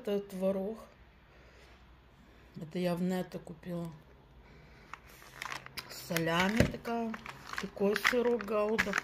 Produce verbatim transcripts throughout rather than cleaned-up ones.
это творог. Это я в Нетто купила. Солями такая. Такой сырок гауда.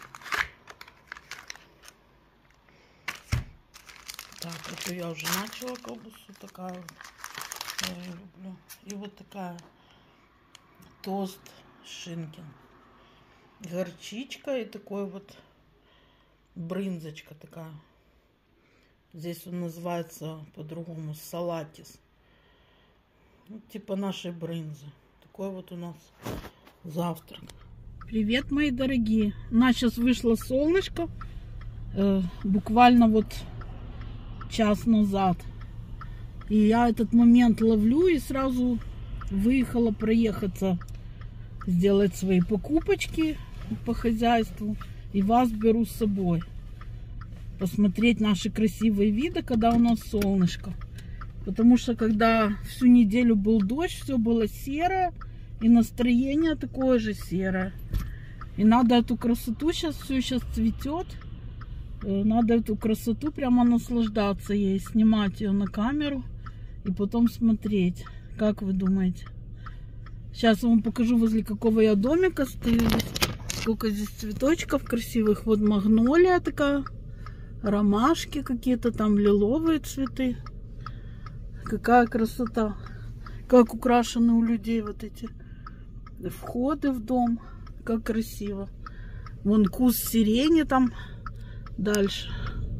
Так, это я уже начала колбасу. Такая вот. Я ее люблю. И вот такая тост Шинкин. Горчичка и такой вот брынзочка такая. Здесь он называется по-другому салатис. Ну, типа нашей брынзы. Такой вот у нас завтрак. Привет, мои дорогие. У нас сейчас вышло солнышко. Э, буквально вот час назад. И я этот момент ловлю и сразу выехала проехаться, сделать свои покупочки по хозяйству. И вас беру с собой. Посмотреть наши красивые виды, когда у нас солнышко. Потому что когда всю неделю был дождь, все было серое. И настроение такое же серое. И надо эту красоту, сейчас все сейчас цветет. Надо эту красоту прямо наслаждаться ей. Снимать ее на камеру. И потом смотреть. Как вы думаете? Сейчас я вам покажу, возле какого я домика стою. Сколько здесь цветочков красивых. Вот магнолия такая. Ромашки какие-то там, лиловые цветы. Какая красота. Как украшены у людей вот эти входы в дом. Как красиво. Вон куст сирени там дальше.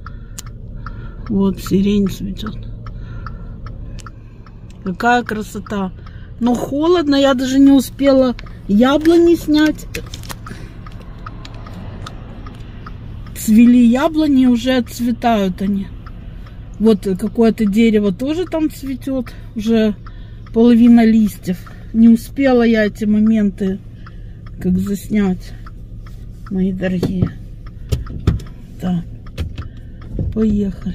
Вот сирень цветет. Какая красота. Но холодно. Я даже не успела яблони снять. Цвели яблони, уже отцветают они. Вот какое-то дерево тоже там цветет. Уже половина листьев. Не успела я эти моменты как заснять, мои дорогие. Так, поехали.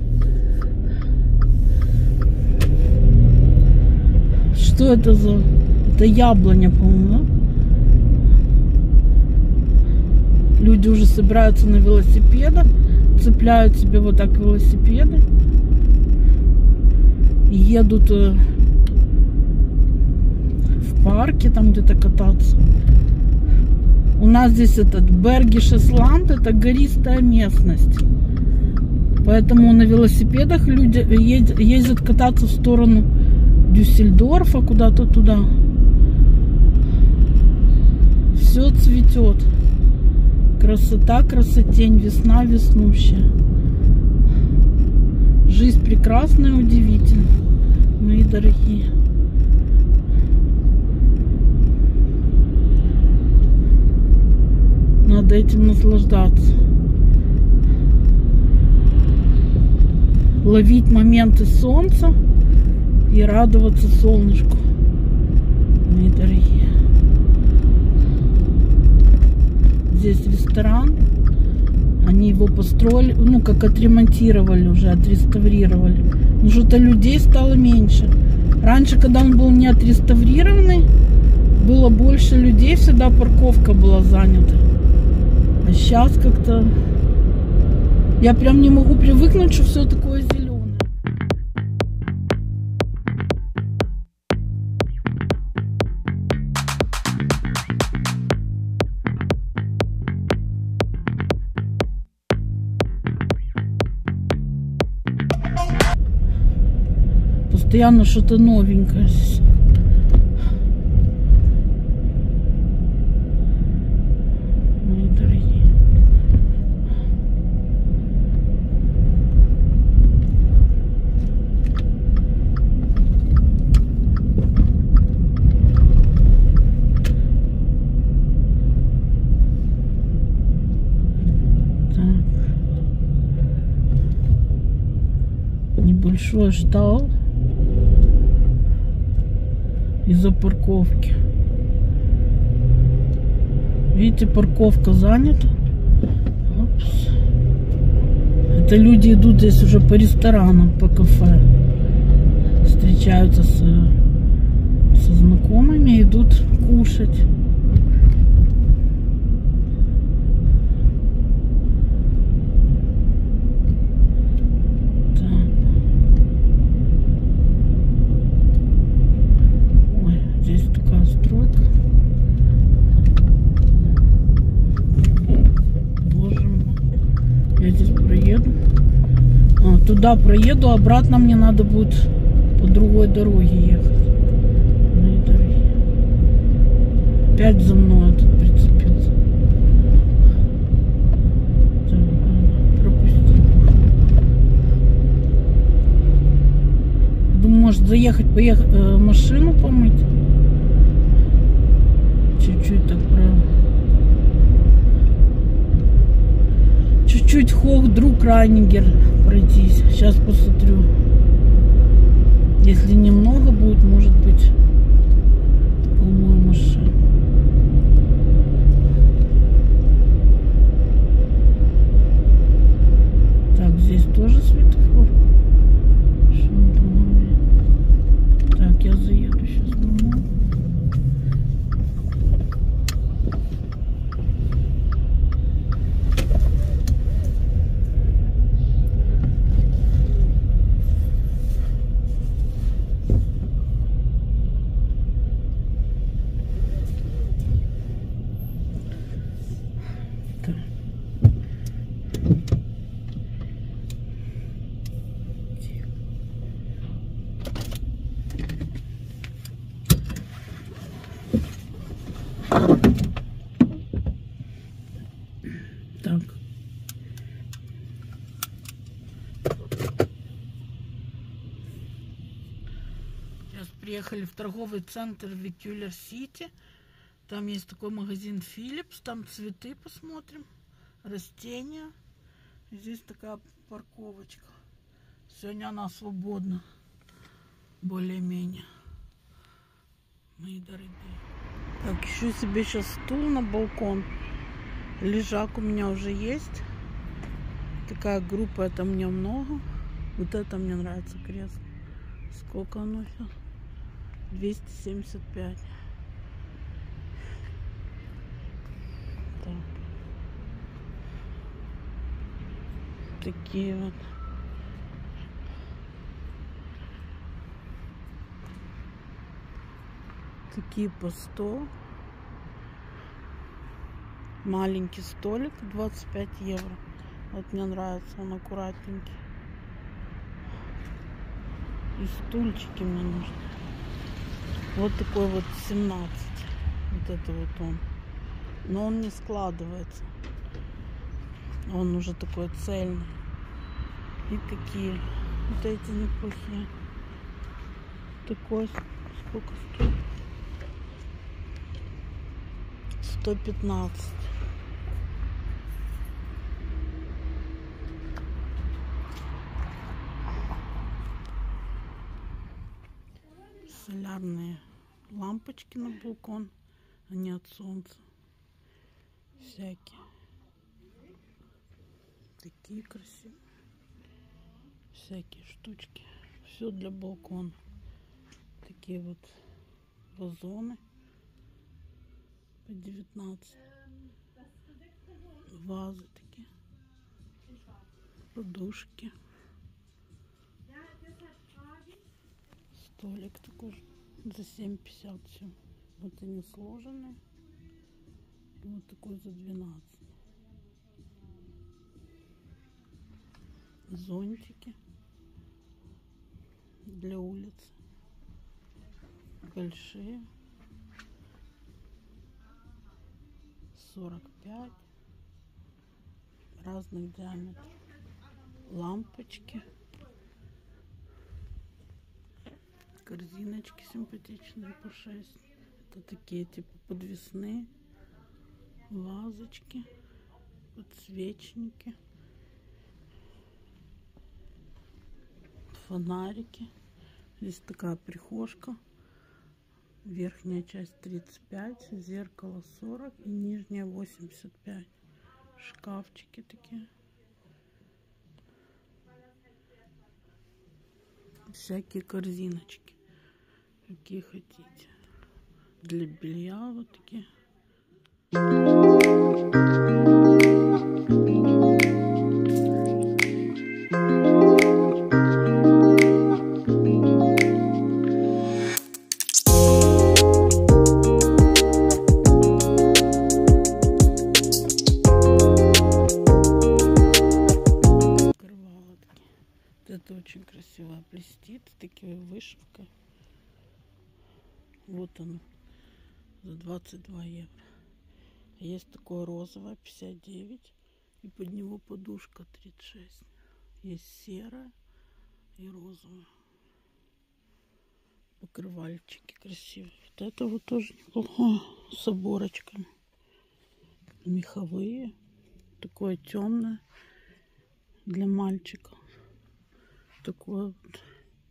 Что это за... Это яблоня, по-моему, да? Люди уже собираются на велосипедах, цепляют себе вот так велосипеды и едут в парке там где-то кататься. У нас здесь этот Бергише Ланд, это гористая местность, поэтому на велосипедах люди ездят кататься в сторону Дюссельдорфа, куда-то туда. Все цветет. Красота, красотень, весна веснущая. Жизнь прекрасная, удивительна, мои дорогие. Надо этим наслаждаться. Ловить моменты солнца и радоваться солнышку, мои дорогие. Здесь ресторан. Они его построили, ну, как отремонтировали уже, отреставрировали. Но что-то людей стало меньше. Раньше, когда он был не отреставрированный, было больше людей, всегда парковка была занята. А сейчас как-то... Я прям не могу привыкнуть, что все такое зеленое. Постоянно что-то новенькое здесь. Мои дорогие. Так. Небольшой штал. Из-за парковки. Видите, парковка занята. Опс. Это люди идут здесь уже по ресторанам, по кафе. Встречаются с, со знакомыми, идут кушать. Так. туда проеду, обратно мне надо будет по другой дороге ехать. Опять за мной этот прицепился. Пропустил. Думаю, может заехать, поехать, э, машину помыть. Чуть-чуть так правда. Чуть-чуть Хох, друг Райнигер пройтись. Сейчас посмотрю. Если немного будет, может быть, помою машину. Так, здесь тоже светофор. Что он там? Так, я заеду сейчас домой. Так. Сейчас приехали в торговый центр Викюлер Сити. Там есть такой магазин Philips. Там цветы посмотрим, растения. И здесь такая парковочка. Сегодня она свободна. Более-менее. Мои дорогие. Так, ищу себе сейчас стул на балкон. Лежак у меня уже есть. Такая группа, это мне много. Вот это мне нравится кресло. Сколько оно сейчас? двести семьдесят пять. Так. Такие вот. Такие по сто. Маленький столик, двадцать пять евро. Вот мне нравится, он аккуратненький. И стульчики мне нужны. Вот такой вот семнадцать. Вот это вот он. Но он не складывается. Он уже такой цельный. И такие. Вот эти неплохие. Такой сколько стоит? сто пятнадцать. Солярные лампочки на балкон, они от солнца. Всякие. Такие красивые. Всякие штучки. Все для балкона. Такие вот вазоны. По девятнадцать. Вазы такие. Подушки. Столик такой же. За семь пятьдесят все. Вот они сложены. И вот такой за двенадцать. Зонтики. Для улицы. Большие. сорок пять. Разных диаметров. Лампочки. Корзиночки симпатичные по шесть. Это такие типа подвесные. Вазочки. Подсвечники. Фонарики. Здесь такая прихожка. Верхняя часть тридцать пять. Зеркало сорок. И нижняя восемьдесят пять. Шкафчики такие. Всякие корзиночки. Какие хотите. Для белья вот такие. Вот оно. За двадцать два евро. Есть такое розовое, пятьдесят девять. И под него подушка тридцать шесть. Есть серая и розовая. Покрывальчики красивые. Вот это вот тоже неплохо. С оборочками. Меховые. Такое темное. Для мальчика. Такое вот.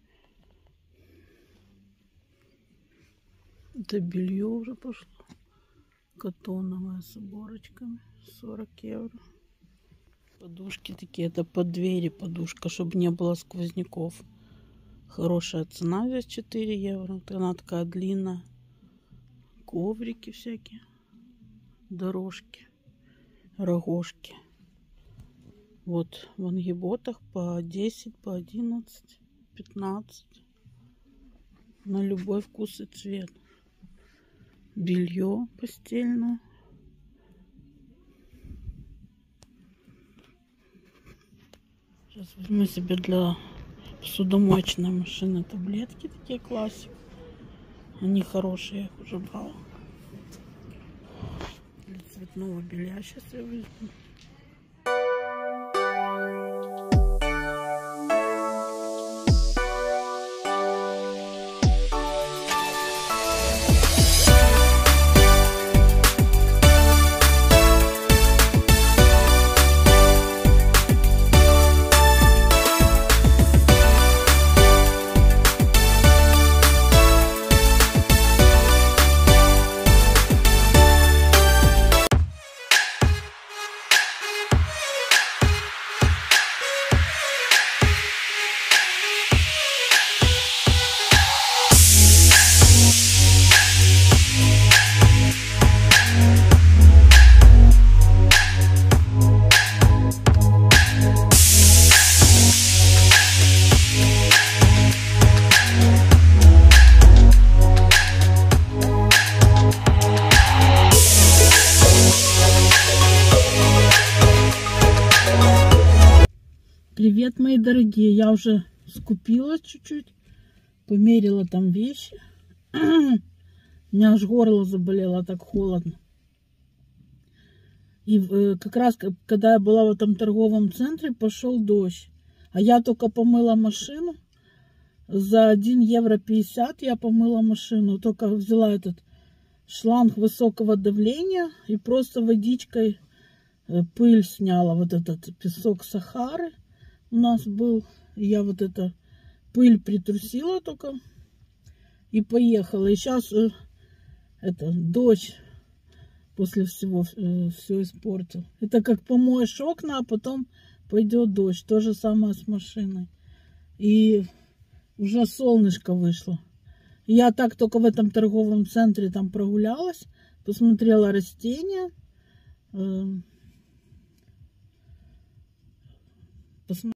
Это белье уже пошло. Катоновое с оборочками. сорок евро. Подушки такие. Это под двери подушка, чтобы не было сквозняков. Хорошая цена здесь четыре евро. Она такая длинная. Коврики всякие. Дорожки. Рогожки. Вот в ангиботах по десять, по одиннадцать, пятнадцать. На любой вкус и цвет. Белье постельное. Сейчас возьму себе для посудомоечной машины таблетки такие классик. Они хорошие, я их уже брала. Для цветного белья сейчас я возьму. Привет, мои дорогие! Я уже скупилась чуть-чуть, померила там вещи. У меня аж горло заболело, так холодно. И как раз, когда я была в этом торговом центре, пошел дождь. А я только помыла машину. За один евро пятьдесят я помыла машину. Только взяла этот шланг высокого давления и просто водичкой пыль сняла. Вот этот песок Сахары у нас был. Я вот эту пыль притрусила только и поехала. И сейчас э, это дождь после всего э, все испортил. Это как помоешь окна, а потом пойдет дождь. То же самое с машиной. И уже солнышко вышло. Я так только в этом торговом центре там прогулялась, посмотрела растения. Э, посмотрела